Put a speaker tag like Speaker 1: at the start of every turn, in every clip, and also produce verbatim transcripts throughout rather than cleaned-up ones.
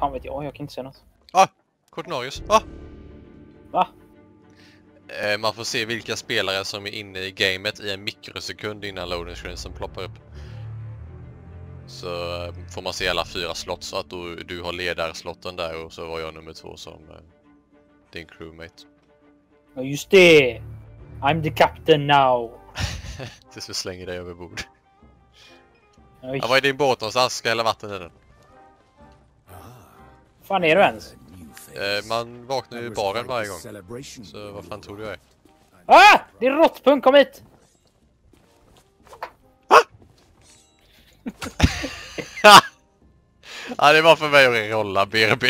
Speaker 1: fan vet jag, jag kan inte se något.
Speaker 2: Ah! Cortinarius. Ah!
Speaker 1: Va?
Speaker 2: Eh, man får se vilka spelare som är inne i gamet i en mikrosekund innan loading screensen ploppar upp. Så eh, får man se alla fyra slott så att du, du har ledarslotten där och så var jag nummer två som eh, din crewmate.
Speaker 1: Ja, just det! I'm the captain now.
Speaker 2: Tills vi slänger dig över bord.
Speaker 1: Oj.
Speaker 2: Ja, vad är din båt någonstans? Ska hälla vatten i den?
Speaker 1: Fan är du ens?
Speaker 2: Eh, man vaknar ju i baren varje gång. Så vad fan tror du jag är?
Speaker 1: Ah! Det är råttpunk, kom hit!
Speaker 2: Ja, det var för mig att rolla B R B.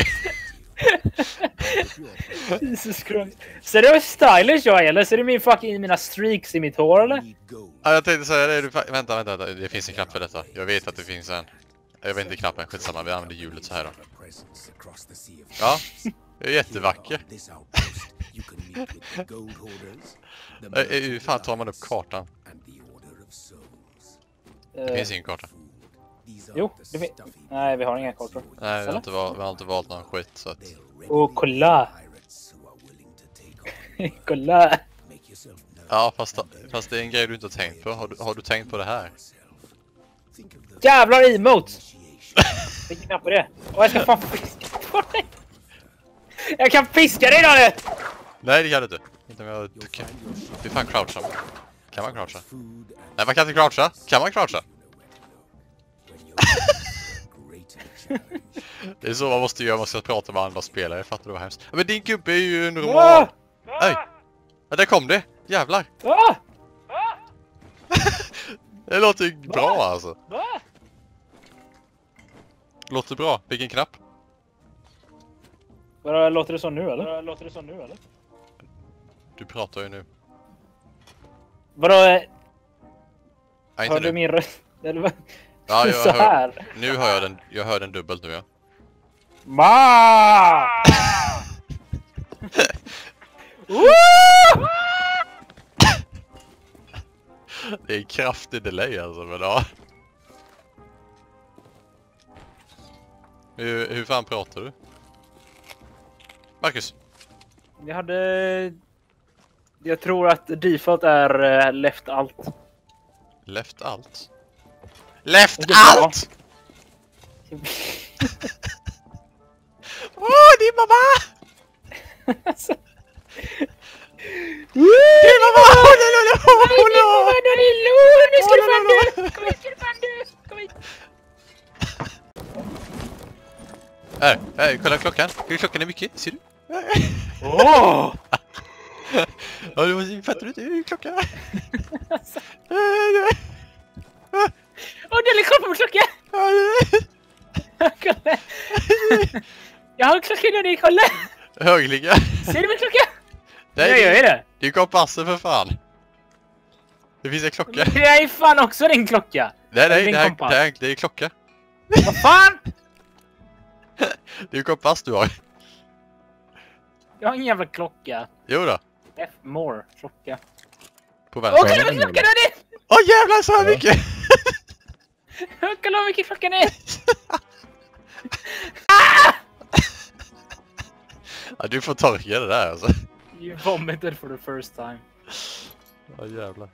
Speaker 1: Jesus Christ. Ser du hur stylish jag är, eller? Ser du min fucking, mina streaks i mitt hår, eller?
Speaker 2: Ja, jag tänkte säga det. Du, vänta, vänta, vänta. Det finns en knapp för detta. Jag vet att det finns en. Jag vet inte knappen. Skitsamma, vi använder hjulet så här då. Ja, det är jättevacker. Hur fan tar man upp kartan? Det finns ingen karta.
Speaker 1: Jo, det fin- nej, vi har inga kartor.
Speaker 2: Nej, vi har, inte valt, vi har inte valt någon skit så att...
Speaker 1: Åh, kolla! Kolla!
Speaker 2: Ja, fast, fast det är en grej du inte har tänkt på. Har du, har du tänkt på det här?
Speaker 1: Jävlar emote! Vilken knapp är det? Åh, jag ska fan fiska på dig! Jag kan fiska dig då nu!
Speaker 2: Nej, det kan du inte. Inte om jag... Du kan... Du fan croucha. Kan man croucha? Nej, man kan inte croucha. Kan man croucha? Det är så man måste göra om man ska prata med andra spelare. Fattar du vad hemskt? Men din gubbe är ju en roman. Nej. Ja, där kom det. Jävlar.
Speaker 1: Ah!
Speaker 2: Det låter ju bra alltså. Låter bra. Vilken knapp?
Speaker 1: Vadå, låter det så nu eller? Låter det så nu eller?
Speaker 2: Du pratar ju nu.
Speaker 1: Vadå?
Speaker 2: Nej, inte
Speaker 1: Hör du
Speaker 2: nu.
Speaker 1: min röst? Eller vad?
Speaker 2: Ja, jag
Speaker 1: så
Speaker 2: hör,
Speaker 1: här.
Speaker 2: nu hör jag den. Jag hör den dubbelt nu, ja.
Speaker 1: Ma!
Speaker 2: Det är en kraftig delay alltså, men ja. Hur, hur fan pratar du? Marcus?
Speaker 1: Jag hade... Jag tror att default är uh, left alt.
Speaker 2: Left alt? Left
Speaker 1: Det är bra.
Speaker 2: alt! Åh, oh, din mamma!
Speaker 1: Alltså.
Speaker 2: Din mamma! Oh, no, no, no, oh, no.
Speaker 1: Nu ska du fan dö! Kom hit, ska du fan dö! Kom hit!
Speaker 2: Här, här, kolla klockan. Klockan är mycket, ser du?
Speaker 1: Åh!
Speaker 2: Ja, du fattar du inte hur klockan är?
Speaker 1: Åh, det är lite koll på min klocka! Kolla! Jag har klockan där, kolla!
Speaker 2: Högliga.
Speaker 1: Ser du min klocka?
Speaker 2: Nej,
Speaker 1: jag gör det.
Speaker 2: Det är kompassen för fan. Det finns en klocka.
Speaker 1: Det är fan också din klocka.
Speaker 2: Nej, nej,
Speaker 1: din
Speaker 2: det, här,
Speaker 1: kompass.
Speaker 2: det, här, det är klocka.
Speaker 1: Vad fan?
Speaker 2: Det är ju kompass du har.
Speaker 1: Jag har ingen jävla klocka.
Speaker 2: Jo då.
Speaker 1: F more klocka.
Speaker 2: På
Speaker 1: Åh,
Speaker 2: vänster.
Speaker 1: kolla vad klockan är det!
Speaker 2: Åh oh, jävlar så här mycket!
Speaker 1: Kolla vad mycket klockan är!
Speaker 2: Ja, du får torka det där alltså.
Speaker 1: You vomited for the first time.
Speaker 2: Ja jävlar.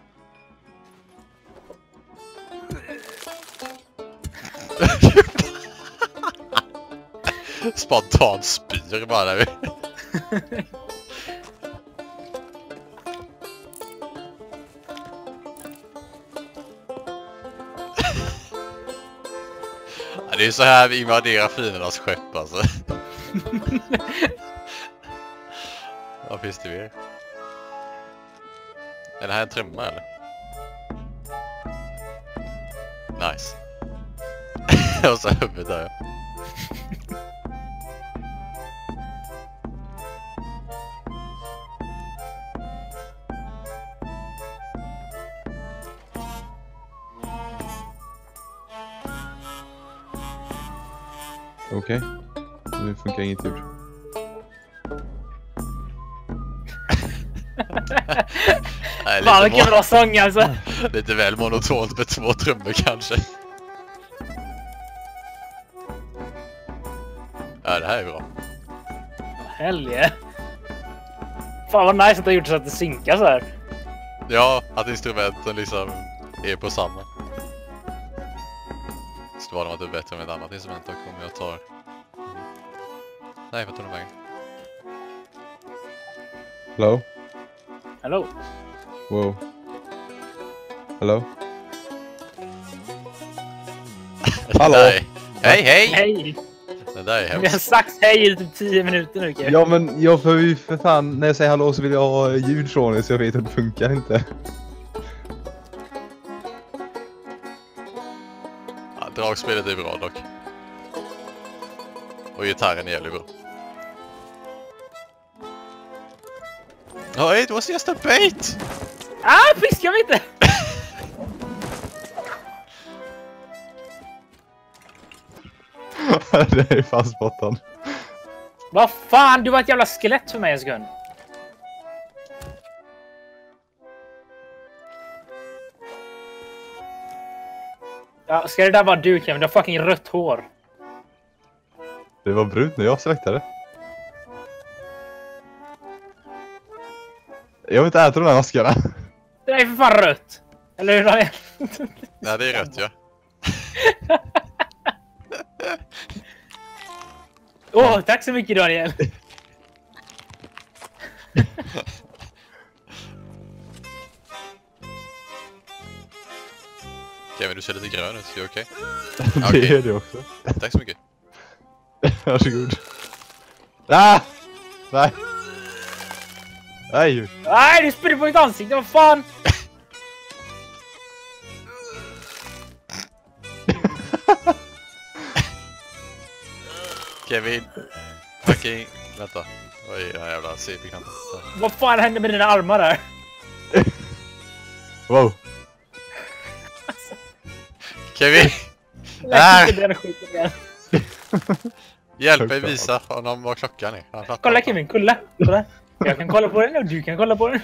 Speaker 2: Spontant spyr bara där. Ja, det är så här vi invaderar fiendernas skepp alltså. Vad finns det mer? Är det här en trumma eller? Nice. Och så huvudet där.
Speaker 3: Okej, nu funkar inget ljud.
Speaker 2: Nej,
Speaker 1: Fan
Speaker 2: lite,
Speaker 1: vilken bra sång alltså.
Speaker 2: lite väl monotont med två trummor kanske. Nej, det här är bra.
Speaker 1: Helge. Fan vad nice att du har gjort så att det synkar så här.
Speaker 2: Ja, att instrumenten liksom är på samma. Så var de att det är bättre med ett annat instrument och om jag tar... Nej, vad tog de vägen?
Speaker 3: Hello?
Speaker 1: Hello?
Speaker 3: Wow. Hello? Hallå?
Speaker 2: Nej. Hej, hej!
Speaker 1: Hej!
Speaker 2: Det där är
Speaker 1: Vi har
Speaker 2: hemskt.
Speaker 1: sagt hej i typ tio minuter nu, Kevin.
Speaker 3: Ja men jag får ju för fan, när jag säger hallå så vill jag ha ljud från er så jag vet att det funkar inte.
Speaker 2: Ja, dragspelet är bra dock. Och gitarren är jävligt bra. Oh, it was just a bait!
Speaker 1: Ah, fiskar vi inte!
Speaker 3: Det är fast botten.
Speaker 1: Vad fan, du var ett jävla skelett för mig en sekund. Ja, ska det där vara du, Kevin? Du har fucking rött hår.
Speaker 3: Det var brunt när jag släktade. Jag vill inte äta de där maskarna.
Speaker 1: Det där är för fan rött. Eller hur, Daniel?
Speaker 2: Nej, det är rött, ja.
Speaker 1: Åh, oh, tack så mycket, Daniel.
Speaker 2: Kevin, du ser lite grön ut, så är det okej?
Speaker 3: Det
Speaker 2: Okej.
Speaker 3: är det också.
Speaker 2: Tack så mycket.
Speaker 3: Varsågod. Ah! Nej. Nej.
Speaker 1: Nej, du spydde på mitt ansikte, vad fan?
Speaker 2: Kevin. Fucking... Vänta. Vad är den här jävla C P-knappen?
Speaker 1: Vad fan hände med dina armar där?
Speaker 3: Wow.
Speaker 2: Kevin!
Speaker 1: Lägg inte den skiten igen.
Speaker 2: Hjälp mig visa honom vad klockan är. Han fattar
Speaker 1: Kolla
Speaker 2: inte.
Speaker 1: Kevin, kolla. kolla. Jag kan kolla på den och du kan kolla på den.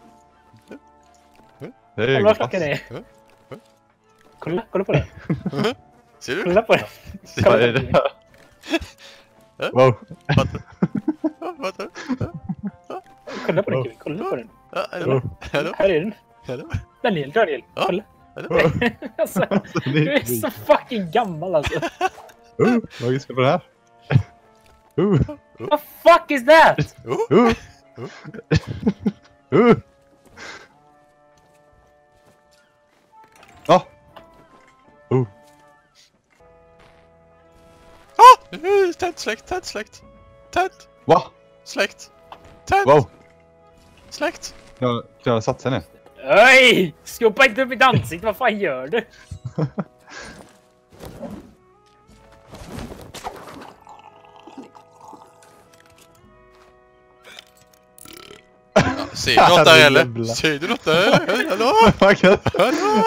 Speaker 3: Det är
Speaker 1: Kolla vad klockan är. Kolla, kolla på den.
Speaker 2: Ser du?
Speaker 1: Kolla på den.
Speaker 2: Ser
Speaker 3: Vad
Speaker 1: Kolla
Speaker 3: är
Speaker 1: på
Speaker 3: det
Speaker 1: den.
Speaker 3: här? Wow.
Speaker 2: Fattar?
Speaker 1: Kolla på den, Kevin. Kolla på den.
Speaker 2: Ja, hallå? Hallå?
Speaker 1: Här är den.
Speaker 2: Hallå?
Speaker 1: Daniel, Daniel.
Speaker 2: Ja.
Speaker 1: Kolla.
Speaker 2: Hallå?
Speaker 1: Alltså, du är så fucking gammal alltså.
Speaker 3: Uh, vad är det på det här? Uh,
Speaker 1: What the fuck is that?
Speaker 2: Oh,
Speaker 3: uh. Uh. Ah. Uh.
Speaker 2: ah! Uh, Tänd, släkt, tänd, släkt. Tänd,
Speaker 3: Va?
Speaker 2: släkt. Tänd,
Speaker 3: Wow.
Speaker 2: släkt.
Speaker 3: Kan jag, kan jag satsa ner?
Speaker 1: Öj! Skopa inte upp mitt ansikte, vad fan gör du?
Speaker 2: Ser du något där eller?
Speaker 3: Jävlar.
Speaker 2: Ser du något där? Hallå? Hallå?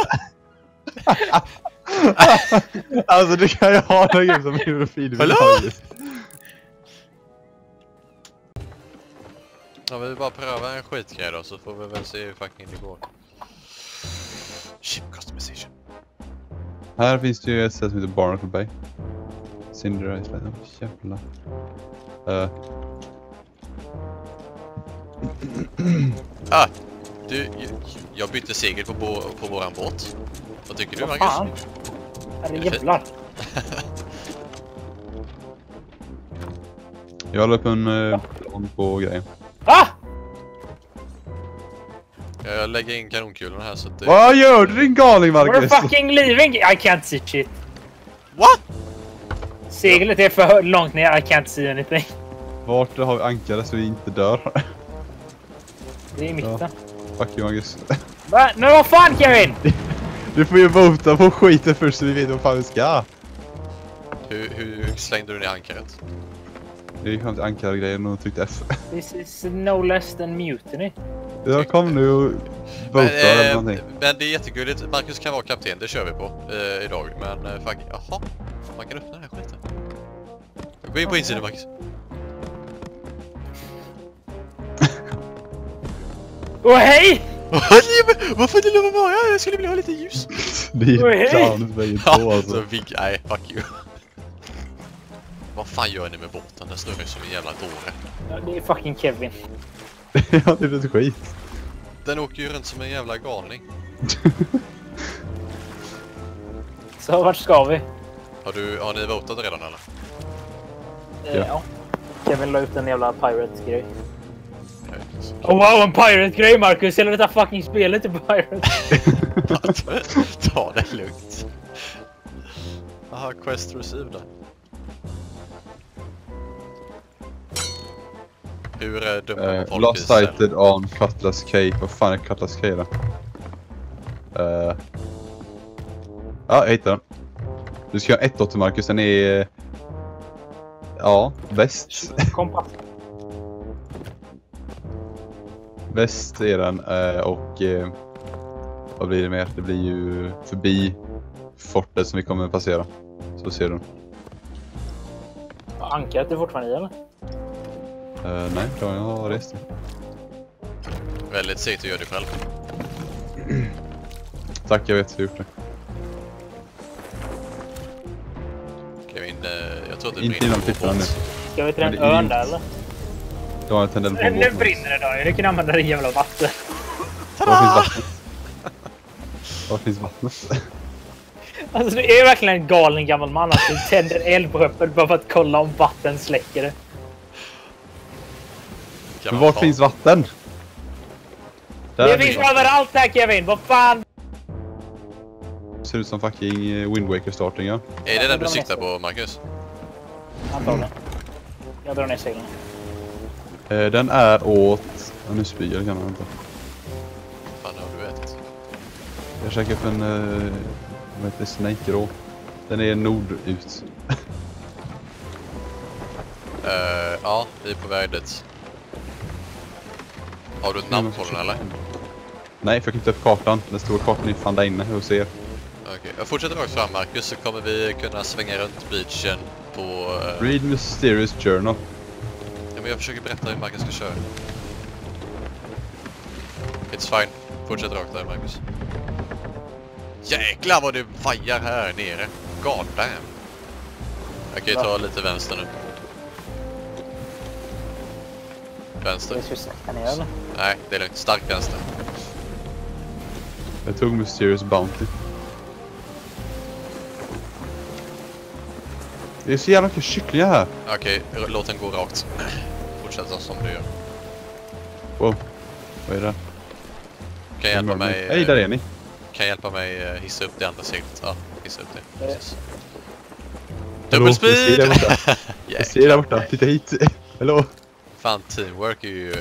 Speaker 3: Alltså du kan ju ha någon grej som huvudfil.
Speaker 2: Hallå? Ja, vi bara pröva en skitgrej då så får vi väl se hur fucking det går. Ship customization.
Speaker 3: Här finns det ju ett sätt som heter Barnacle Bay. Cinder Island. Jävlar. Uh.
Speaker 2: Ah, du, jag, jag bytte segel på, på, på våran båt. Vad tycker du,
Speaker 1: Vad
Speaker 2: Marcus?
Speaker 1: fan? Herre jävlar.
Speaker 3: Jag la upp en uh, plan på grejen.
Speaker 1: Ah!
Speaker 2: Jag lägger in kanonkulorna här så att det...
Speaker 3: Vad gör du din galning,
Speaker 1: We're
Speaker 3: Marcus?
Speaker 1: fucking leaving! I can't see shit.
Speaker 2: What?
Speaker 1: Seglet är för långt ner, I can't see anything.
Speaker 3: Vart har vi ankare så vi inte dör?
Speaker 1: Det är i mitten.
Speaker 3: Ja. Fuck you, Marcus.
Speaker 1: Va? Men vad fan, Kevin?
Speaker 3: Du får ju vota på skiten först så vi vet vad fan vi ska.
Speaker 2: Hur, hur slängde du ner ankaret?
Speaker 3: Det gick fram till ankargrejen och tryckte F.
Speaker 1: This is no less than mutiny.
Speaker 3: Jag kom nu och vota
Speaker 2: Men,
Speaker 3: eller
Speaker 2: eh,
Speaker 3: någonting.
Speaker 2: men det är jättegulligt. Marcus kan vara kapten, det kör vi på eh, idag. Men eh, fuck, jaha. Man kan öppna den här skiten. Gå in på insidan, Marcus.
Speaker 1: Åh hej!
Speaker 2: Varför det lovar bara? Jag skulle vilja ha lite ljus.
Speaker 3: Det
Speaker 1: Oj,
Speaker 3: är
Speaker 1: hej.
Speaker 3: Janus vägen på
Speaker 2: Ja, så
Speaker 3: alltså.
Speaker 2: vig... Nej, fuck you. Vad fan gör ni med båten? Den står ju som en jävla dåre.
Speaker 1: Ja, det är fucking Kevin.
Speaker 3: Ja, det är lite skit.
Speaker 2: Den åker ju runt som en jävla galning.
Speaker 1: Så vart ska vi?
Speaker 2: Har, du, har ni votat redan eller?
Speaker 1: Eh,
Speaker 3: Ja.
Speaker 1: ja. Kevin la ut en jävla Pirates-grej.
Speaker 2: Jag vet inte.
Speaker 1: Oh, wow, en Pirate-grej, Marcus! Hela detta fucking spelet är Pirate.
Speaker 2: Ta det lugnt. Aha, quest received där. Hur är dömer
Speaker 3: Uh,
Speaker 2: folk
Speaker 3: lost
Speaker 2: i cell?
Speaker 3: sighted on Cutlass Cay. Vad fan är Cutlass Cay då? Uh, ja, jag hittade den. Du ska ha ett åt Marcus. Den är... Ja, väst.
Speaker 1: Kompass.
Speaker 3: Väst är den. Uh, och... Uh, vad blir det mer? Det blir ju förbi fortet som vi kommer att passera. Så ser du.
Speaker 1: Ankaret är fortfarande i, eller?
Speaker 3: Uh, nej, då jag har rest.
Speaker 2: Väldigt segt att göra det själv.
Speaker 3: Tack, jag vet hur jag gjort det.
Speaker 2: Kevin, eh, jag tror att det
Speaker 3: Inte
Speaker 2: brinner
Speaker 3: innan
Speaker 2: på
Speaker 3: tittarna nu.
Speaker 2: båt.
Speaker 1: Ska vi till en
Speaker 3: Men det är
Speaker 1: örn
Speaker 3: ju-
Speaker 1: där, eller?
Speaker 3: Det var en tendens på
Speaker 1: Nu
Speaker 3: båten.
Speaker 1: brinner det då. Jag kan använda det jävla vatten.
Speaker 3: Var finns vattnet? Var finns vattnet?
Speaker 1: Alltså det är verkligen en galen gammal man att du tänder eld på skeppet bara för att kolla om vatten släcker det.
Speaker 2: Kan
Speaker 3: Men
Speaker 2: man
Speaker 3: vart
Speaker 2: ta-
Speaker 3: finns vatten? Där
Speaker 1: Det
Speaker 3: är
Speaker 1: finns
Speaker 3: vatten.
Speaker 1: överallt här, Kevin! Vad fan?
Speaker 3: Ser ut som fucking eh, Wind Waker starting, ja.
Speaker 2: Är det den du siktar på, Marcus?
Speaker 1: Antagligen. Jag drar ner seglen.
Speaker 3: Eh, den är åt... Ja, nu spyr jag, kan man inte.
Speaker 2: Fan, ja, du vet.
Speaker 3: Jag käkar upp en... Eh, vad heter det? Snake Raw. Den är nordut.
Speaker 2: Uh, ja, vi är på väg dit. Har du ett namn på den eller?
Speaker 3: Nej, för jag kan inte upp kartan. Den stora kartan är fan där inne hos er.
Speaker 2: Okej, jag fortsätter rakt fram, Marcus, så kommer vi kunna svänga runt beachen på... Uh...
Speaker 3: Read Mysterious Journal.
Speaker 2: Ja, men jag försöker berätta hur Marcus ska köra. It's fine. Fortsätt rakt där, Marcus. Jäklar vad det vajar här nere. God damn. Jag kan ju ta lite vänster nu. Vänster.
Speaker 1: Det är så sakta ner, eller?
Speaker 2: Nej, det är lugnt. Stark vänster.
Speaker 3: Jag tog Mysterious Bounty. Det är så jävla mycket kycklingar här.
Speaker 2: Okej, låt den gå rakt. Fortsätta som du gör.
Speaker 3: Wow. Vad är det?
Speaker 2: Kan hjälpa mig...
Speaker 3: Hej, där är ni.
Speaker 2: Kan hjälpa mig eh, hissa upp det andra seglet. Ja, hissa upp det.
Speaker 1: Eh.
Speaker 2: Precis.
Speaker 3: Hallå,
Speaker 2: Dubbel
Speaker 3: jag ser där
Speaker 2: speed!
Speaker 3: borta. Jag ser där borta. Titta hit. Hallå.
Speaker 2: Fan, teamwork är ju...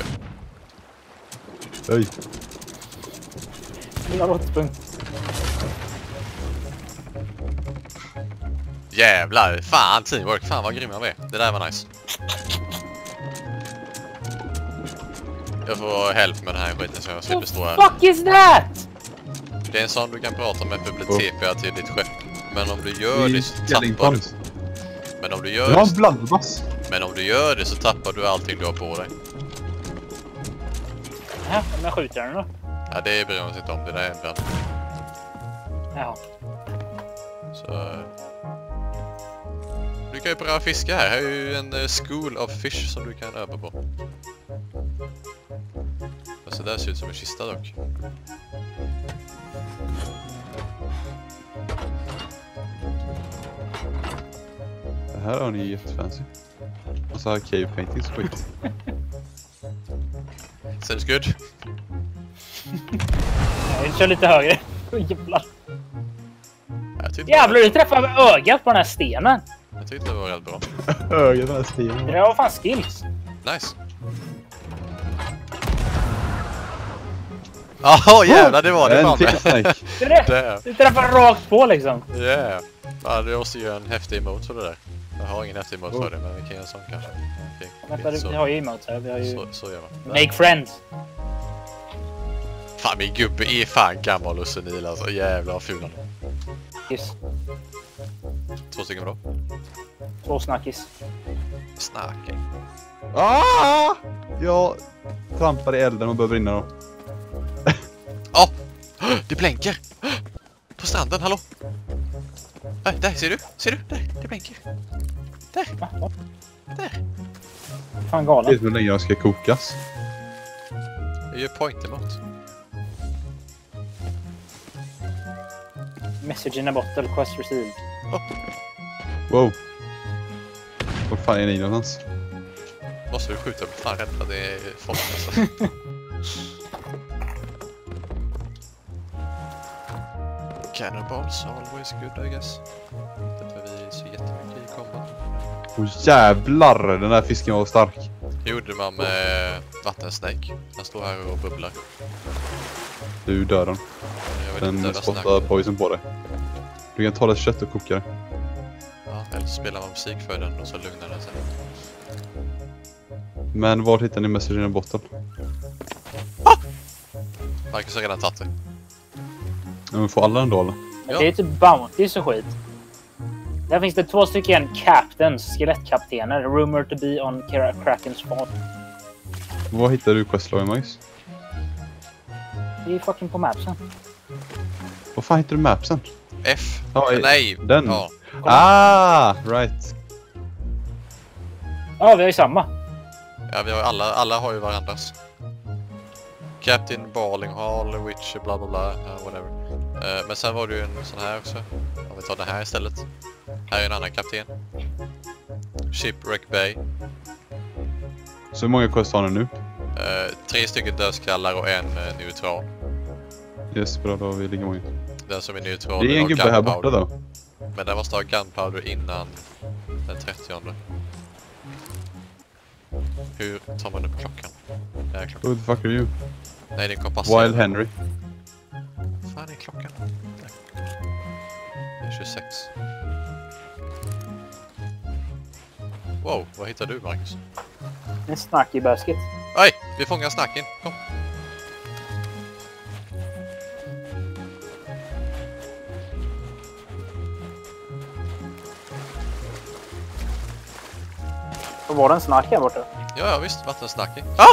Speaker 3: Oj.
Speaker 1: Vi har återspunkt.
Speaker 2: Jävlar, fan teamwork, fan vad grymma vi är. Det där var nice. Jag får hjälp med den här skiten så jag slipper stå här.
Speaker 1: Fuck is that?
Speaker 2: Det är en sån du kan prata med för att bli
Speaker 3: Oh.
Speaker 2: T P till ditt skepp. Men om du gör det så tappar du...
Speaker 3: Skellington.
Speaker 2: Men om du
Speaker 3: Jag
Speaker 2: gör
Speaker 3: har
Speaker 2: det...
Speaker 3: en blindbass.
Speaker 2: Men om du gör det så tappar du allting du har på dig.
Speaker 1: Ja, om jag skjuter den då?
Speaker 2: Ja, det bryr man sig inte om. Det där är en vän.
Speaker 1: Ja.
Speaker 2: Så... eh, Du kan ju börja fiska här. Här är ju en eh, school of fish som du kan öva på. Alltså det där ser ut som en kista dock.
Speaker 3: Det här har ni ju jättefancy. Och så har cave paintings skit.
Speaker 2: Seems good.
Speaker 1: Jag kör lite högre. Jävlar.
Speaker 2: Jag tyckte,
Speaker 1: Jävlar, du träffade ögat på den här stenen.
Speaker 2: jag tyckte det var rätt bra.
Speaker 3: Ögat den här
Speaker 1: Det
Speaker 3: stenen.
Speaker 1: där var fan skills.
Speaker 2: Nice. Jaha, jävlar, det var det
Speaker 3: En
Speaker 2: fan
Speaker 3: till
Speaker 2: med.
Speaker 3: snake.
Speaker 1: Det där,
Speaker 2: Damn.
Speaker 1: du träffade rakt på liksom.
Speaker 2: Yeah. Ja, du måste göra en häftig emote för det där. Jag har ingen häftig emote för det, men vi kan göra en sån kanske. Okej,
Speaker 1: Vänta,
Speaker 2: så,
Speaker 1: vi har ju emotes här. Vi har ju...
Speaker 2: så, så gör man.
Speaker 1: Make friends.
Speaker 2: Fan, min gubbe är fan gammal och senil alltså. Jävlar vad ful han är.
Speaker 1: Kiss.
Speaker 2: Två stycken bra.
Speaker 1: Två snackis.
Speaker 2: Snacking.
Speaker 3: Ah! Jag trampar i elden och börjar brinna då.
Speaker 2: Åh! Oh! Det blänker! På stranden, hallå! Äh, där, ser du? Ser du? Där, det blänker. Där!
Speaker 1: Va?
Speaker 2: Där!
Speaker 1: Fan
Speaker 3: Det är
Speaker 1: galen.
Speaker 3: hur länge de ska kokas.
Speaker 2: Det är ju point emot.
Speaker 1: Message in a bottle, quest received.
Speaker 3: Wow. Var fan är ni någonstans?
Speaker 2: Måste du skjuta? Jag blir fan rädd för att det är folk alltså. Cannonballs always good I guess. Inte för vi är så jättemycket i combat.
Speaker 3: Åh jävlar, den här fisken var stark.
Speaker 2: Det gjorde man med vattensnake. Den står här och bubblar.
Speaker 3: Du dör den.
Speaker 2: Jag vill
Speaker 3: Den
Speaker 2: inte döda
Speaker 3: spottar
Speaker 2: snack.
Speaker 3: poison på dig. Du kan ta det kött och koka det.
Speaker 2: Ja, eller så spelar man musik för den och så lugnar den sig.
Speaker 3: Men var hittar ni message in a bottle?
Speaker 2: Marcus har redan tagit det.
Speaker 3: Ja, men får alla den då eller?
Speaker 2: Ja.
Speaker 1: Det är typ bounties och skit. Där finns det två stycken captains, skelettkaptener. Rumor to be on Kra- Kraken's spawn.
Speaker 3: Var hittar du questloggen, Max?
Speaker 1: Det är fucking på mapsen.
Speaker 3: Var fan hittar du mapsen?
Speaker 2: F.
Speaker 3: Ja, i-
Speaker 2: Nej.
Speaker 3: den.
Speaker 2: Ja.
Speaker 3: Ah, right.
Speaker 1: Ja, vi har ju samma.
Speaker 2: Ja, vi har ju alla, alla har ju varandras. Captain Barling Hall, Witch, bla bla bla, uh, whatever. Uh, men sen var det ju en sån här också. Om vi tar den här istället. Här är en annan kapten. Shipwreck Bay.
Speaker 3: Så hur många quest har ni nu?
Speaker 2: Uh, tre stycken dödskallar och en uh, neutral.
Speaker 3: Yes, bra, då har vi lika många.
Speaker 2: Den som är neutral
Speaker 3: Det är en
Speaker 2: har
Speaker 3: gubbe här
Speaker 2: gunpowder.
Speaker 3: borta då.
Speaker 2: Men den måste ha gunpowder innan den trettionde. Hur tar man upp klockan? Det är klockan.
Speaker 3: Who the fuck are you?
Speaker 2: Nej, det är en kompass.
Speaker 3: Wild Henry.
Speaker 2: Vad fan är klockan? Där. Det är tjugosex. Wow, vad hittar du, Marcus?
Speaker 1: En snack i basket.
Speaker 2: Oj, vi fångar snacken. Kom.
Speaker 1: Och var det en snack här borta?
Speaker 2: Ja, ja visst, vattensnacken. Ah!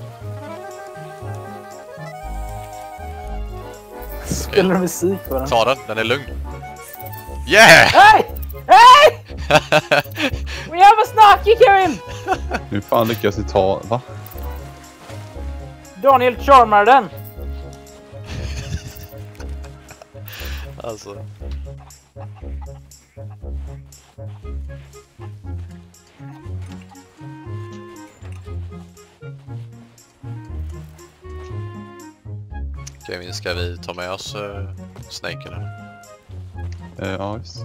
Speaker 1: Spelar du musik för den?
Speaker 2: Ta den, den är lugn. Yeah!
Speaker 1: Hej! Hej! We have a snacky, Kevin!
Speaker 3: Hur fan lyckas ni ta... Va?
Speaker 1: Daniel charmar den.
Speaker 2: Alltså. Okej, ska vi ta med oss uh, snaken eller?
Speaker 3: Eh, ja, visst.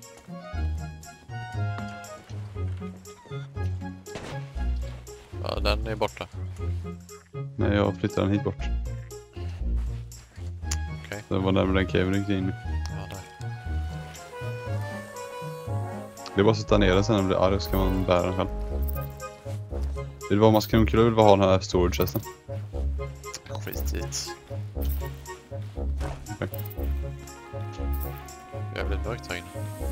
Speaker 2: Ja, den är borta.
Speaker 3: Nej, jag flyttar den hit bort.
Speaker 2: Okej.
Speaker 3: Det var närmare den caven gick in.
Speaker 2: Ja, där.
Speaker 3: Det är bara att sätta ner den sen när den blir arg så kan man bära den själv. Vill du vara maskanonkulla vill du ha den här storage chesten?
Speaker 2: Skit dit.
Speaker 3: Okej.
Speaker 2: Jävligt mörkt här inne.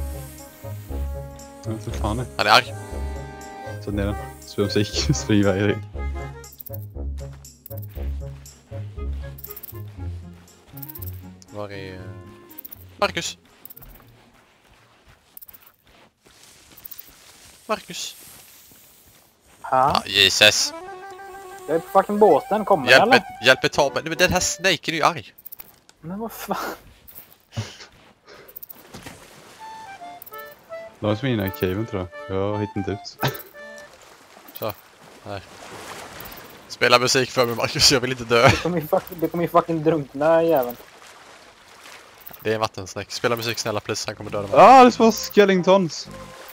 Speaker 3: Jag vet inte fan det.
Speaker 2: Han är arg.
Speaker 3: Sätt ner den. Spela musik. Spring iväg dig.
Speaker 2: Var är... Marcus? Marcus?
Speaker 1: Ja,
Speaker 2: Ah, Jesus.
Speaker 1: jag är på fucking båten. Kommer
Speaker 2: Hjälp
Speaker 1: eller?
Speaker 2: mig, hjälp mig ta mig. Men den här snaken är ju arg.
Speaker 1: Men vad fan?
Speaker 3: De är som inne i caven tror jag. Jag hittar inte ut.
Speaker 2: Så, här. Spela musik för mig, Marcus. Jag vill inte dö.
Speaker 1: Det kommer ju fucking, det kommer ju fucking drunkna jäveln.
Speaker 2: Det är en vattensnack. Spela musik snälla, please. Han kommer döda mig.
Speaker 3: Ah, det var Skellingtons!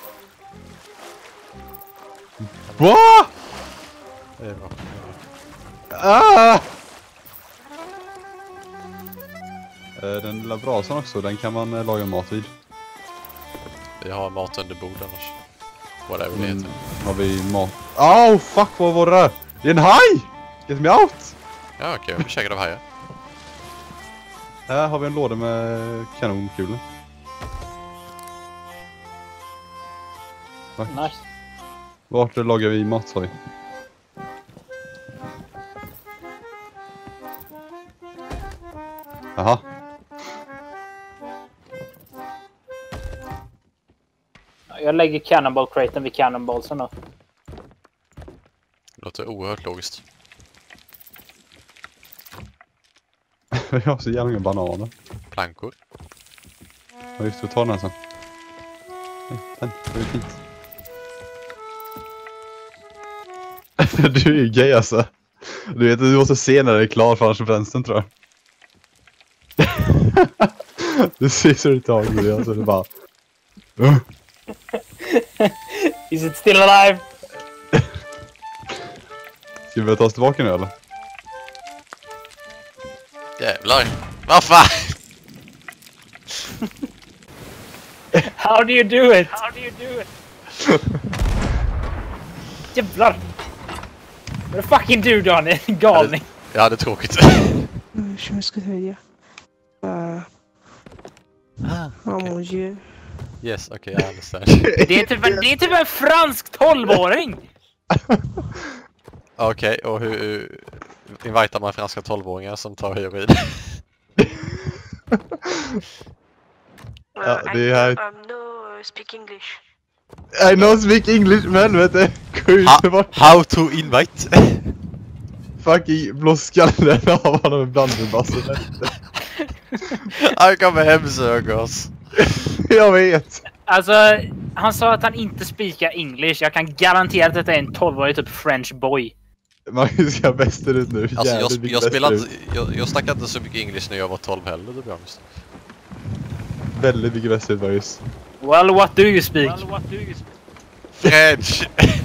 Speaker 3: Va?
Speaker 2: Det är bra.
Speaker 3: Ah! Eh, Den lilla brasan också, den kan man eh, laga mat vid.
Speaker 2: Vi har mat under bord annars. Whatever det
Speaker 3: Mm,
Speaker 2: heter.
Speaker 3: har vi mat... Oh, fuck, vad var det där? Det är en haj! Get me out!
Speaker 2: Ja, okej. Vi käkar av hajar.
Speaker 3: Här har vi en låda med kanonkulor. Tack.
Speaker 1: Nice.
Speaker 3: Vart lagar vi mat, sa vi? Aha.
Speaker 1: Jag lägger cannonball craten vid cannonballsen då.
Speaker 2: Det låter oerhört logiskt.
Speaker 3: Jag har så jävla många bananer.
Speaker 2: Plankor.
Speaker 3: Ja, just det, ta den sen. Nej, den, det är fint. Du är ju gay alltså. Du vet, du måste se när det är klar för annars bränslen tror jag. Du ser så ut tag det, alltså det bara... Uh.
Speaker 1: Is it still alive?
Speaker 3: Ska vi börja ta oss tillbaka nu eller?
Speaker 2: Jävlar. Vad fan?
Speaker 1: How do you do it? How do you do it? Jävlar! Vad är det fucking du Daniel? Galning.
Speaker 2: Jag hade tråkigt.
Speaker 4: Je m'excuse. Uh,
Speaker 2: Ah,
Speaker 4: Oh
Speaker 2: okay.
Speaker 4: mon dieu.
Speaker 2: Yes, okej, okay, jag understand.
Speaker 1: Det är typ en, det är typ en fransk tolvåring!
Speaker 2: Okej, okay, och hur, hur invitar man franska tolvåringar som tar heroin?
Speaker 3: Ja, det är...
Speaker 4: I um, no uh, speak English.
Speaker 3: I know speak English, men helvete! Sjukt
Speaker 2: Ha,
Speaker 3: bort!
Speaker 2: how to invite?
Speaker 3: Fucking blåskallen av honom med blandbassen.
Speaker 2: Han kommer hemsöka oss.
Speaker 3: Jag vet!
Speaker 1: Alltså, han sa att han inte speakar English. Jag kan garantera att detta är en tolvårig typ French boy.
Speaker 3: Marcus ska bästa ut nu.
Speaker 2: Alltså jag,
Speaker 3: Jävligt mycket
Speaker 2: jag spelade
Speaker 3: bäst
Speaker 2: inte, jag, jag snackade inte så mycket English när jag var tolv heller, det blir honest.
Speaker 3: ut. Väldigt mycket bäst ut Marcus.
Speaker 1: Well, what do you speak? Well, what do you speak?
Speaker 2: French!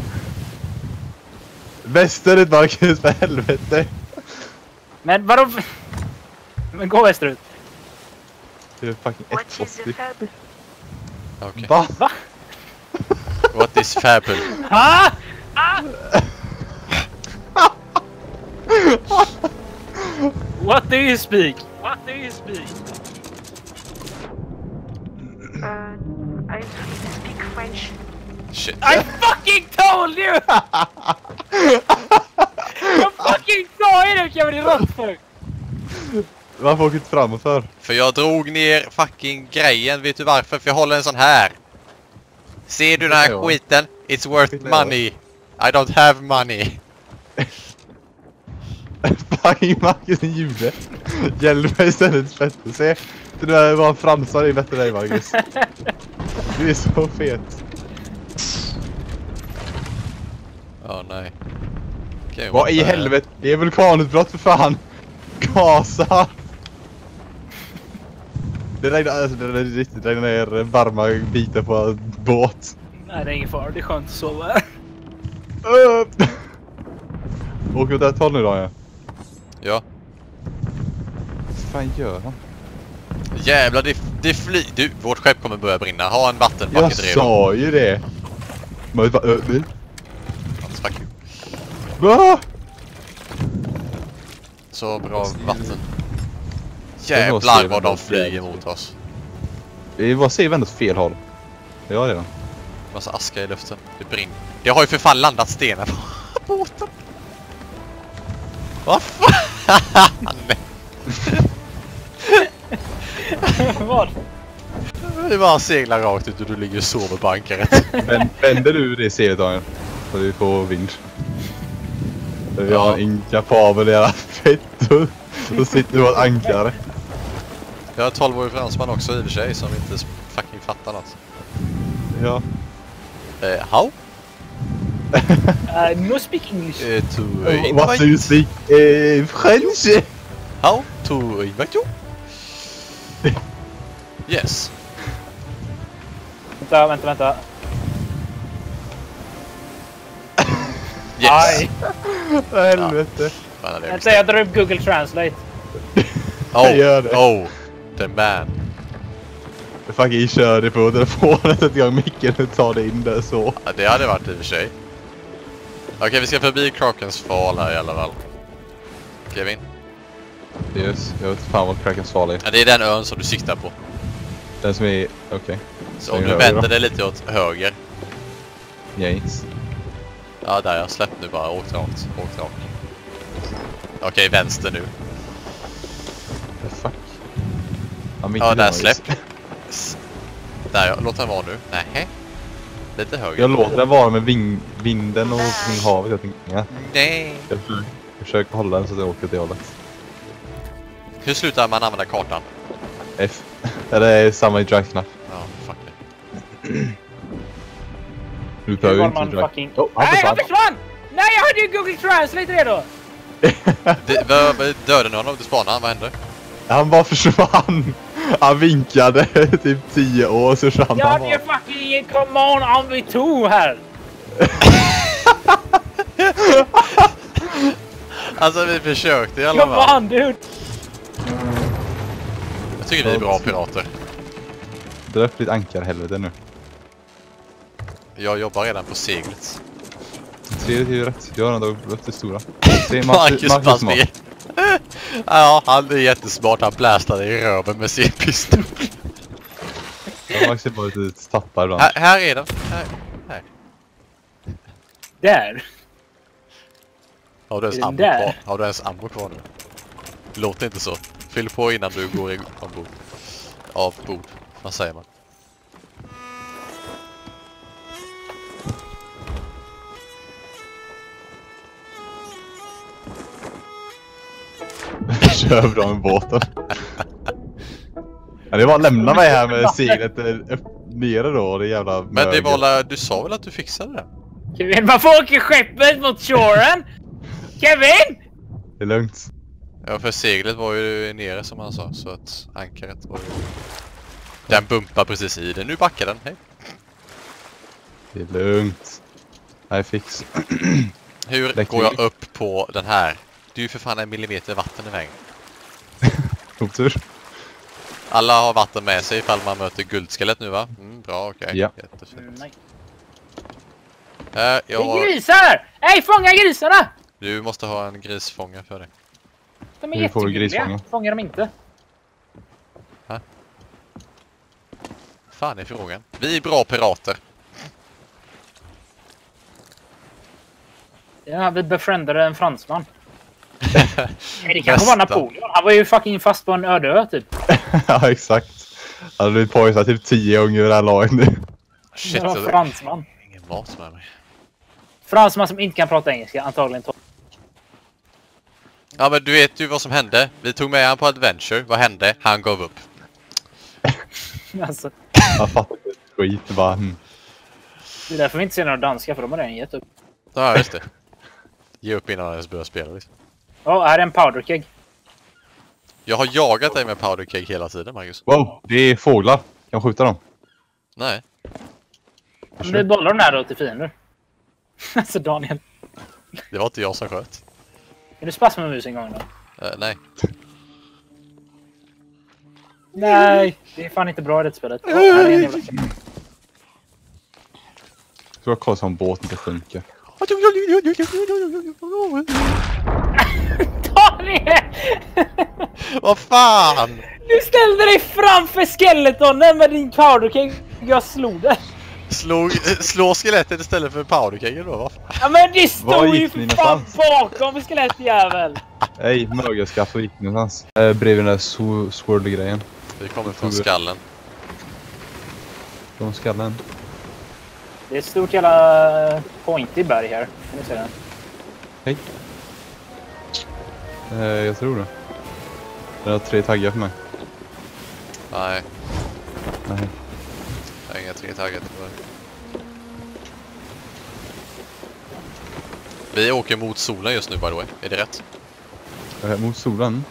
Speaker 3: Bästa ut Marcus, för helvete!
Speaker 1: Men vadå? Men gå västerut.
Speaker 3: Det är fucking
Speaker 4: What is the
Speaker 3: etthundraåttio.
Speaker 4: fable?
Speaker 2: Okej.
Speaker 3: Va?
Speaker 1: Va?
Speaker 2: What is fable?
Speaker 1: Ha? Ah! What do you speak? What do you speak?
Speaker 4: Uh, I speak French.
Speaker 2: Shit.
Speaker 1: I fucking told you! Jag fucking sa ju det, kan jag bli rätt för.
Speaker 3: Varför åker du inte framåt för?
Speaker 2: För jag drog ner fucking grejen, vet du varför? För jag håller en sån här. Ser du den här
Speaker 3: Ja.
Speaker 2: skiten? It's worth
Speaker 3: Skit ner.
Speaker 2: money. I don't have money.
Speaker 3: Fucking Marcus, en jude. Hjälp mig istället fett. Se, det där var en fransare i bättre dig Marcus. Du är så fet.
Speaker 2: Åh oh, nej. Okay,
Speaker 3: Vad i helvete? Det är vulkanutbrott för fan. Gasa. Det regnar, alltså, det regnar riktigt, det regnar ner varma bitar på en båt.
Speaker 1: Nej, det är ingen fara. Det är skönt att sova här.
Speaker 3: Uh. Åker du åt ett håll nu då, ja?
Speaker 2: Ja.
Speaker 3: Vad fan gör han?
Speaker 2: Jävlar, det, det fly... Du, vårt skepp kommer börja brinna. Ha en
Speaker 3: Jag
Speaker 2: vattenbucket redo.
Speaker 3: sa ju det. Men vad över?
Speaker 2: Fuck you.
Speaker 3: Va?
Speaker 2: Så bra vatten.
Speaker 3: Jag
Speaker 2: Jävlar
Speaker 3: måste
Speaker 2: vad
Speaker 3: ju
Speaker 2: de
Speaker 3: ändå
Speaker 2: flyger
Speaker 3: se.
Speaker 2: mot oss.
Speaker 3: Vi bara ser väl åt fel håll. Ja, redan.
Speaker 2: Massa aska i luften. Det brinner. Det har ju för fan landat stenar på båten. Vad fan?
Speaker 1: Vad?
Speaker 2: Vi bara seglar rakt ut och du ligger och sover på ankaret.
Speaker 3: Men vänder du det ser Daniel? Så vi får vind. Vi
Speaker 2: Ja.
Speaker 3: har en inkapabel jävla fetto. Då sitter du på ett ankare.
Speaker 2: Jag har tolvårig fransman också i och för sig som inte fucking fattar något.
Speaker 3: Ja.
Speaker 2: Eh, how?
Speaker 1: Uh, no speak English.
Speaker 2: Eh, to uh,
Speaker 3: What do you
Speaker 2: invite?
Speaker 3: speak? Eh, French?
Speaker 2: How to invite you? Yes.
Speaker 1: Vänta, vänta, vänta.
Speaker 2: Yes.
Speaker 1: Aj.
Speaker 3: Helvete.
Speaker 2: Fan, det är
Speaker 1: Vänta, jag drar upp Google Translate.
Speaker 2: Oh,
Speaker 3: Gör det.
Speaker 2: oh, the man.
Speaker 3: Jag fucking kör det på telefonen så att jag micken och tar det in där så.
Speaker 2: Ja, det hade varit i och för sig. Okej, vi ska förbi Krakens fall här i alla fall. Kevin?
Speaker 3: Yes, jag vet fan vad Krakens fall är.
Speaker 2: Ja, det är den ön som du siktar på.
Speaker 3: Den som är... Okej. Okay.
Speaker 2: Så om du vänder dig lite åt höger.
Speaker 3: Yes.
Speaker 2: Ja, där jag släppt nu bara. Åk rakt, åk rakt. Okej, vänster nu.
Speaker 3: The fuck? Ja,
Speaker 2: Ja, där släpp. S- Där, ja. Låt den vara nu. Nej. Lite högre.
Speaker 3: Jag låter det vara med ving, vinden och kring havet. Jag tänkte, ja.
Speaker 2: Nej.
Speaker 3: Jag försöker, jag försöker hålla den så att jag åker till hållet.
Speaker 2: Hur slutar man använda kartan?
Speaker 3: F. Eller är samma i drive-knapp.
Speaker 2: Ja, fuck det.
Speaker 3: Du
Speaker 1: Hur
Speaker 3: behöver
Speaker 1: var
Speaker 3: inte
Speaker 1: man
Speaker 3: drive.
Speaker 1: fucking...
Speaker 3: Oh, han
Speaker 1: Nej, han
Speaker 3: försvann.
Speaker 1: försvann! Nej, jag hade ju Google Translate redo!
Speaker 2: Det, vad, vad, dödade någon av du spanade? Vad hände?
Speaker 3: Han bara försvann. Han vinkade typ tio år så försvann
Speaker 1: Jag
Speaker 3: han
Speaker 1: hade ju
Speaker 3: bara.
Speaker 1: fucking command on V två här!
Speaker 2: Alltså vi försökte i alla
Speaker 1: Come
Speaker 2: fall.
Speaker 1: on, dude!
Speaker 2: Jag tycker vi är bra pirater.
Speaker 3: Dra upp ditt ankarhelvete nu.
Speaker 2: Jag jobbar redan på seglet.
Speaker 3: Tre är ju rätt. Jag har ändå upp det stora. Se,
Speaker 2: Marcus
Speaker 3: Marcus
Speaker 2: Passby.
Speaker 3: smart.
Speaker 2: Ja, han är jättesmart. Han blastade i röven med sin pistol.
Speaker 3: Jag Max är bara lite tappar ibland.
Speaker 2: Här, här är den. Här. Här.
Speaker 1: Där!
Speaker 2: Har du ens
Speaker 1: Är den
Speaker 2: ammo
Speaker 1: där?
Speaker 2: kvar? Har du ens ammo kvar nu? Låt inte så. Fyll på innan du går i- ombord. Av bord. Vad säger man?
Speaker 3: Kör bra med båten. Ja, det var att lämna mig här med seglet eh, upp, nere då och det jävla
Speaker 2: Men det
Speaker 3: möget.
Speaker 2: var la, du sa väl att du fixade det?
Speaker 1: Kevin, varför åker skeppet mot shoren? Kevin!
Speaker 3: Det är lugnt.
Speaker 2: Ja, för seglet var ju nere som han sa, så att ankaret var ju... Den bumpar precis i den. Nu backar den, hej.
Speaker 3: Det är lugnt. Jag är fix.
Speaker 2: Hur
Speaker 3: Läcker
Speaker 2: går jag
Speaker 3: vi?
Speaker 2: upp på den här? Det är ju för fan en millimeter vatten i vägen.
Speaker 3: Otur.
Speaker 2: Alla har vatten med sig ifall man möter guldskelett nu, va? Mm, bra, okej.
Speaker 3: Ja.
Speaker 2: Jättefint.
Speaker 1: Mm, nej.
Speaker 2: Här,
Speaker 1: Det
Speaker 2: jag
Speaker 1: är
Speaker 2: har...
Speaker 1: grisar! Hej, fånga grisarna!
Speaker 2: Du måste ha en grisfångare för dig.
Speaker 1: De är
Speaker 3: Hur får du
Speaker 1: jättegulliga.
Speaker 3: grisfånga?
Speaker 1: Fånga dem inte.
Speaker 2: Fan är frågan. Vi är bra pirater.
Speaker 1: Ja, vi befriendade en fransman. Nej, det kanske var
Speaker 2: Nästan.
Speaker 1: Napoleon. Han var ju fucking fast på en öde ö, typ.
Speaker 3: Ja, exakt. Han hade blivit påjsad typ tio gånger vid det här laget nu.
Speaker 2: Shit,
Speaker 1: Det var
Speaker 2: jag
Speaker 1: fransman.
Speaker 2: ingen mat med mig.
Speaker 1: Fransman som inte kan prata engelska, antagligen.
Speaker 2: Ja, men du vet ju vad som hände. Vi tog med han på adventure. Vad hände? Han gav upp.
Speaker 1: Alltså,
Speaker 3: Han fattade inte skit. Bara, hmm.
Speaker 1: det är därför vi inte ser några danska, för de har redan gett upp.
Speaker 2: Ja, just det. Ge upp innan han ens börjar spela. Liksom.
Speaker 1: Ja, här är en powderkeg.
Speaker 2: Jag har jagat dig med powder cake hela tiden, Marcus.
Speaker 3: Wow, det är fåglar. Kan man skjuta dem?
Speaker 2: Nej.
Speaker 1: Men vi bollar de här då till fiender. Alltså Daniel.
Speaker 2: Det var inte jag som sköt.
Speaker 1: Är du spasma med mus en gång då?
Speaker 2: Uh, nej.
Speaker 1: Nej, det är fan inte bra i det spelet. Oh, här är en jävla...
Speaker 3: Jag tror jag kollar så en båt inte sjunker.
Speaker 1: Daniel!
Speaker 2: Vad fan!
Speaker 1: Du ställde dig framför skeletonen med din powderkeg. Jag slog det.
Speaker 2: Slå, slå skelettet istället för powdercaken då, va?
Speaker 1: Ja men det
Speaker 3: Var
Speaker 1: stod ju
Speaker 3: gick ni
Speaker 1: för fan
Speaker 3: någonstans?
Speaker 1: bakom skelettjävel.
Speaker 3: Nej, mögelskaft och gick någonstans. Eh, bredvid den där sw- swirly-grejen.
Speaker 2: Vi kommer från skallen.
Speaker 3: Från skallen.
Speaker 1: Det är ett stort jävla pointy berg här. Kan ni se den?
Speaker 3: Hej. Eh, jag tror det. Den har tre taggar för mig.
Speaker 2: Nej,
Speaker 3: Nej.
Speaker 2: jag har inga tre taggar. Vi åker mot solen just nu, by the way. Är det rätt?
Speaker 3: Eh, mot solen.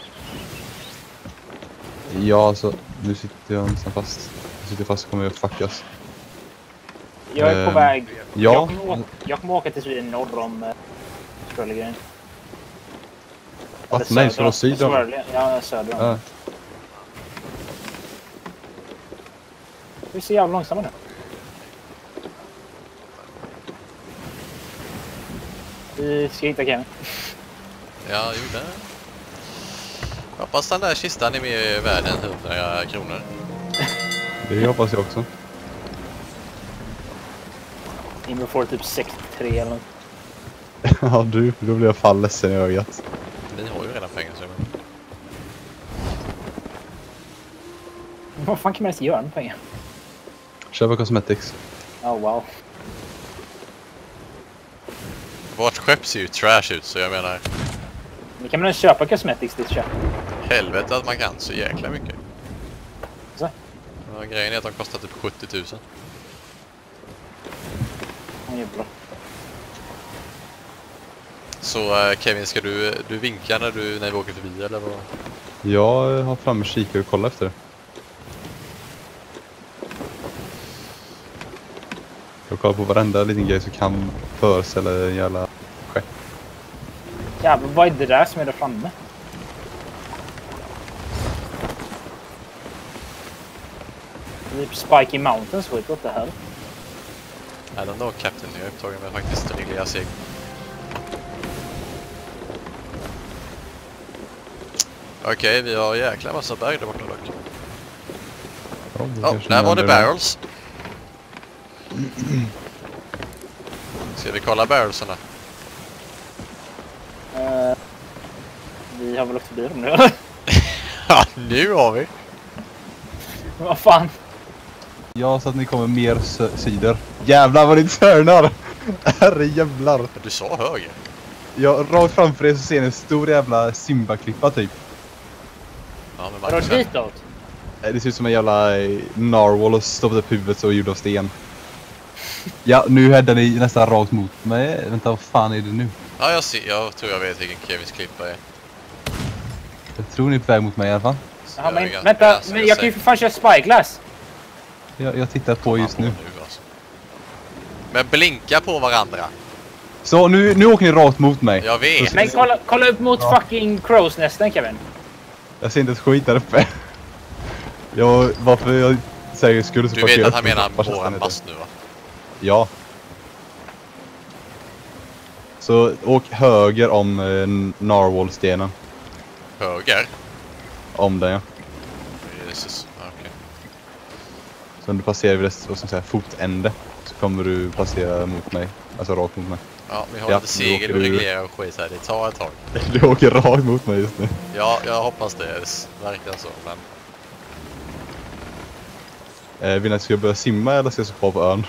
Speaker 3: Ja, alltså. Nu sitter jag nästan fast. Jag sitter fast och kommer att fuckas.
Speaker 1: Jag är på
Speaker 3: Ehm,
Speaker 1: väg.
Speaker 3: ja.
Speaker 1: Jag kommer åka, jag kommer åka till Sweden norr om uh, Swirly-grejen.
Speaker 3: Fast nej, så då syd om.
Speaker 1: Swirly, ja, söder om.
Speaker 3: Ja.
Speaker 1: Vi är så jävla långsamma nu. Vi ska hitta Kevin.
Speaker 2: Ja, jo det. Jag hoppas den där kistan är mer värd än hundra kronor.
Speaker 3: Det hoppas jag också.
Speaker 1: Imro får typ sextiotre eller något.
Speaker 3: Ja, du. Då blir jag fall ledsen i ögat.
Speaker 2: Ni har ju redan pengar, så jag menar.
Speaker 1: Vad fan kan man ens göra med pengar?
Speaker 3: Köpa cosmetics.
Speaker 1: Oh wow.
Speaker 2: Vårt skepp ser ju trash ut, så jag menar...
Speaker 1: Nu kan man köpa cosmetics dit köp.
Speaker 2: Helvete att man kan så jäkla mycket.
Speaker 1: Så.
Speaker 2: Ja, grejen är att de kostar typ sjuttio tusen.
Speaker 1: Det är bra.
Speaker 2: Så uh, Kevin, ska du, du vinka när, du, när vi åker förbi eller vad?
Speaker 3: Jag har framme kikare och kolla efter det. Jag kollar på varenda liten grej som kan föreställa en jävla skepp.
Speaker 1: Jävlar, vad är det där som är där framme? Typ Spiky Mountains, skit åt det här.
Speaker 2: I don't know, Captain. Jag är upptagen med faktiskt den lilla seg. Okej, okay, vi har jäkla massa berg där borta dock.
Speaker 3: Ja,
Speaker 2: Ja, oh, där var det barrels. Ska vi kolla barrelsarna?
Speaker 1: Uh, vi har väl åkt förbi dem nu, eller?
Speaker 2: Ja, nu har vi.
Speaker 1: Vad fan?
Speaker 3: Ja, så att ni kommer mer sidor. Jävlar vad ni törnar! Herre jävlar.
Speaker 2: Du sa höger.
Speaker 3: Ja, rakt framför er så ser ni en stor jävla Simba-klippa typ.
Speaker 2: Ja, men
Speaker 1: Var det ditåt?
Speaker 3: Det ser ut som en jävla narwhal och stoppat upp huvudet och gjord av sten. Ja, nu häddar ni nästan rakt mot mig. Vänta, vad fan är det nu?
Speaker 2: Ja, jag ser. Jag tror jag vet vilken Kevins klippa är.
Speaker 3: Jag tror ni är på väg mot mig i alla fall.
Speaker 1: Ja, men, vänta, men jag kan ju för fan köra spyglass.
Speaker 3: Jag, jag tittar på just nu.
Speaker 2: nu alltså. Men blinka på varandra.
Speaker 3: Så, nu, nu åker ni rakt mot mig.
Speaker 2: Jag vet.
Speaker 1: Men kolla, kolla upp mot
Speaker 3: Ja.
Speaker 1: fucking Crows nästan, Kevin.
Speaker 3: Jag ser inte ett skit där uppe. Jag, varför jag säger skulle så
Speaker 2: Du vet
Speaker 3: jag
Speaker 2: att han menar
Speaker 3: vars
Speaker 2: våran
Speaker 3: nästan
Speaker 2: mast nu, va?
Speaker 3: Ja. Så åk höger om eh, Narwhal-stenen.
Speaker 2: Höger?
Speaker 3: Om den, ja.
Speaker 2: Jesus, okej. Okay.
Speaker 3: Så om du passerar vid dess, vad ska jag säga, fotände så kommer du passera mot mig. Alltså rakt mot mig.
Speaker 2: Ja, vi har
Speaker 3: Ja,
Speaker 2: lite segel
Speaker 3: då
Speaker 2: och
Speaker 3: åker du-
Speaker 2: reglerar och skit här. Det tar ett tag.
Speaker 3: Du åker rakt mot mig just nu.
Speaker 2: Ja, jag hoppas det. Det verkar så, men...
Speaker 3: Eh, vill ni att jag ska börja simma eller ska jag stå kvar på ön?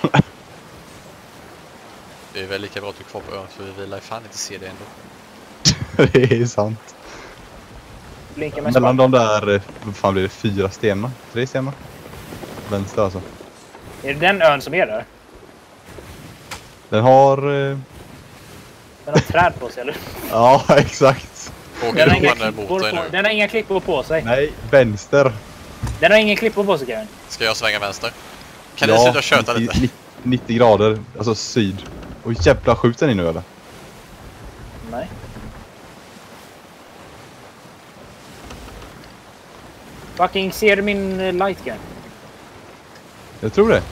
Speaker 2: Det är väl lika bra att du är kvar på ön, för vi vill fan inte se det ändå.
Speaker 3: Det är sant.
Speaker 1: Blinka med
Speaker 3: Mellan
Speaker 1: spike.
Speaker 3: de där, eh, vad fan blir det, fyra stenar? Tre stenar? Vänster alltså.
Speaker 1: Är det den ön som är där?
Speaker 3: Den har... Eh...
Speaker 1: Den har träd på sig, eller?
Speaker 3: Ja, exakt.
Speaker 2: Åker
Speaker 1: Den har, inga
Speaker 2: domaren mot
Speaker 1: klippor
Speaker 2: dig
Speaker 1: på,
Speaker 2: nu?
Speaker 1: den har inga klippor på sig.
Speaker 3: Nej, vänster.
Speaker 1: Den har ingen klippor på sig, Kevin.
Speaker 2: Ska jag svänga vänster? Kan ni sluta köta lite?
Speaker 3: nittio, nittio grader, alltså syd. Och jävla skjuter ni nu eller?
Speaker 1: Nej. Fucking, ser du min uh, light gun?
Speaker 3: Jag tror det.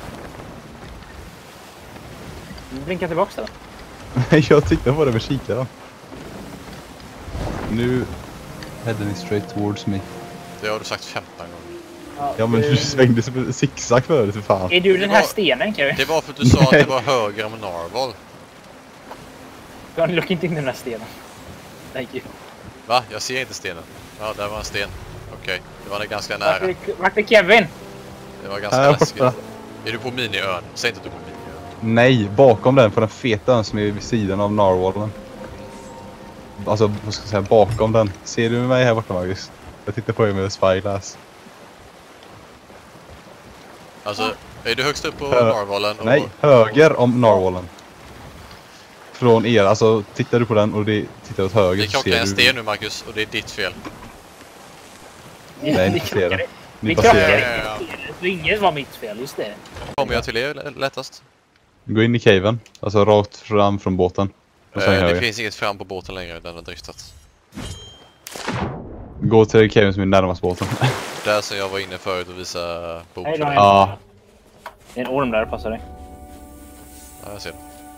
Speaker 1: Blinka tillbaks då.
Speaker 3: Jag tittar på det med kikaren. Nu headar ni straight towards me.
Speaker 2: Det har du sagt femton gånger.
Speaker 3: Ja men
Speaker 1: du-
Speaker 3: du svängde som en zigzag förut för fan.
Speaker 1: Är du den här
Speaker 2: var-
Speaker 1: stenen, Kevin?
Speaker 2: Det var för att du sa att det var höger om Narwhal.
Speaker 1: Jag lockar inte in den här stenen. Thank you.
Speaker 2: Va? Jag ser inte stenen. Ja, där var en sten. Okej, det var det ganska
Speaker 1: Vart
Speaker 2: nära.
Speaker 1: är, vart är Kevin?
Speaker 2: Det var ganska
Speaker 3: Här
Speaker 2: läskigt.
Speaker 3: borta.
Speaker 2: Är du på miniön? Säg inte att du är på miniön.
Speaker 3: Nej, bakom den, på den feta ön som är vid sidan av Narwhalen. Alltså, vad ska jag säga, bakom den. Ser du mig här borta, Marcus? Jag tittar på er med spyglass.
Speaker 2: Alltså, är du högst upp på
Speaker 3: Hö-
Speaker 2: Narwhalen? Och...
Speaker 3: Nej, höger om Narwhalen. Från er, alltså tittar du på den och det tittar åt höger
Speaker 2: Vi
Speaker 3: så
Speaker 2: krockar
Speaker 3: ser
Speaker 2: en
Speaker 3: du...
Speaker 2: sten nu, Marcus, och det är ditt fel.
Speaker 3: Nej,
Speaker 1: Vi
Speaker 3: ni ser den.
Speaker 1: krockade.
Speaker 3: Ni
Speaker 1: Vi
Speaker 3: passerar.
Speaker 1: krockade.
Speaker 2: Ja, ja,
Speaker 1: Det inget var mitt fel, just det.
Speaker 2: Kommer jag till er lättast?
Speaker 3: Gå in i caven, alltså rakt fram från båten. Och sen
Speaker 2: Eh, det
Speaker 3: höger.
Speaker 2: finns inget fram på båten längre, den har driftat.
Speaker 3: Gå till caven som är närmast båten.
Speaker 2: Där som jag var inne förut och visade bok.
Speaker 1: Hej då,
Speaker 2: Ja,
Speaker 1: hej.
Speaker 3: Ja,
Speaker 1: Det är en orm där, passar dig.
Speaker 2: jag ser det.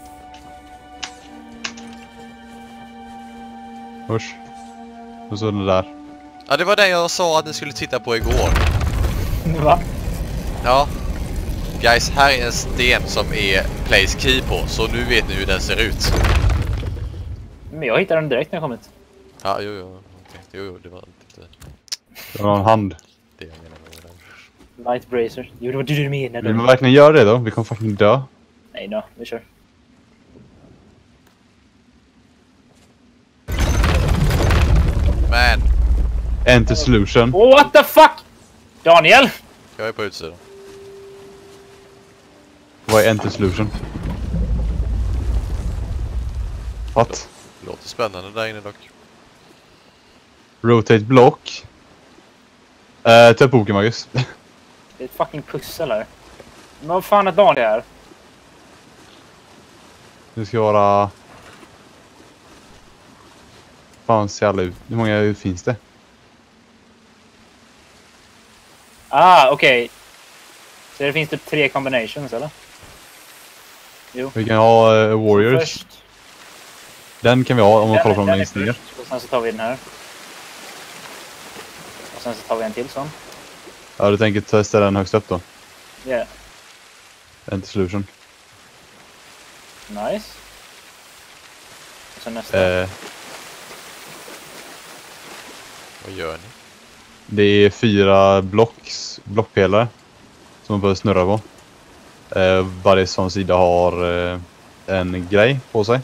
Speaker 3: hörs. Och så den där.
Speaker 2: Ja, det var den jag sa att ni skulle titta på igår.
Speaker 1: Va?
Speaker 2: Ja. Guys, här är en sten som är place key på, så nu vet ni hur den ser ut.
Speaker 1: Men jag hittade den direkt när jag kommit.
Speaker 2: Ja, jo, jo. Okay. Jo, jo, det var inte
Speaker 3: Det var en hand.
Speaker 2: det jag menade.
Speaker 1: Light bracer. Jo, det var du du menade.
Speaker 3: Vill man verkligen göra det då? Vi kommer fucking dö.
Speaker 1: Nej då, vi kör.
Speaker 2: Man,
Speaker 3: Enter solution.
Speaker 1: Oh, what the fuck? Daniel!
Speaker 2: jag är på utsidan.
Speaker 3: Vad är enter solution? What?
Speaker 2: Det låter spännande där inne dock.
Speaker 3: Rotate block. Uh, ta upp boken, Marcus.
Speaker 1: Det är ett fucking pussel här. Men vad fan är Daniel här?
Speaker 3: Det ska vara... Fan, ser alla ut. Hur många finns det?
Speaker 1: Ah, okej. Okay. Så det finns typ tre combinations, eller? Jo.
Speaker 3: Vi kan ha uh, Warriors.
Speaker 1: Först,
Speaker 3: Den kan vi ha om man
Speaker 1: den,
Speaker 3: kollar på dem
Speaker 1: den är
Speaker 3: längst ner.
Speaker 1: först, och sen så tar vi den här. Och sen så tar vi en till sån.
Speaker 3: Ja, du tänker testa den högst upp då?
Speaker 1: Ja. Yeah.
Speaker 3: Enter solution.
Speaker 1: Nice. Och sen nästa.
Speaker 3: Eh,
Speaker 2: Vad gör ni?
Speaker 3: det är fyra blocks, blockpelare som man behöver snurra på. Eh, varje sån sida har eh, en grej på sig.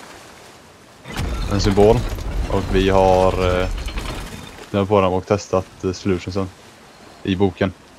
Speaker 3: En symbol. Och vi har eh, snurrat på dem och testat eh, solutionsen i boken.